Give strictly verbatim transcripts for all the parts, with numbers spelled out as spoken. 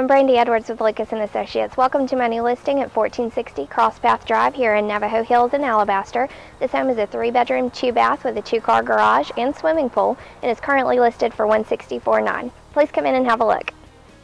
I'm Brandi Edwards with Lucas and Associates. Welcome to my new listing at fourteen sixty Crosspath Drive here in Navajo Hills in Alabaster. This home is a three-bedroom, two-bath with a two-car garage and swimming pool and is currently listed for one hundred sixty-four thousand nine hundred dollars. Please come in and have a look.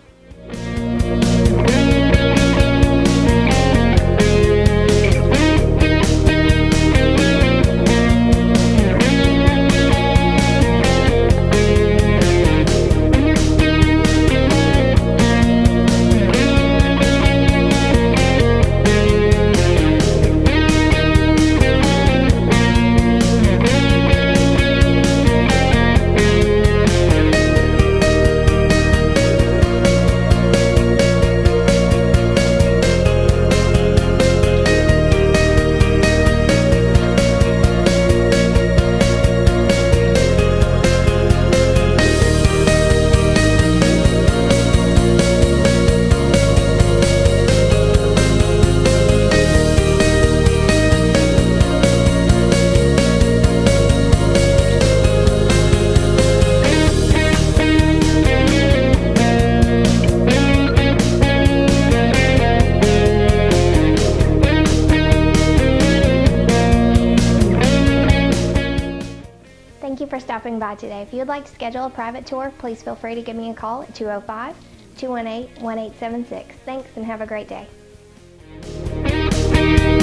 Thank you for stopping by today. If you would like to schedule a private tour, please feel free to give me a call at two oh five, two one eight, one eight seven six. Thanks and have a great day.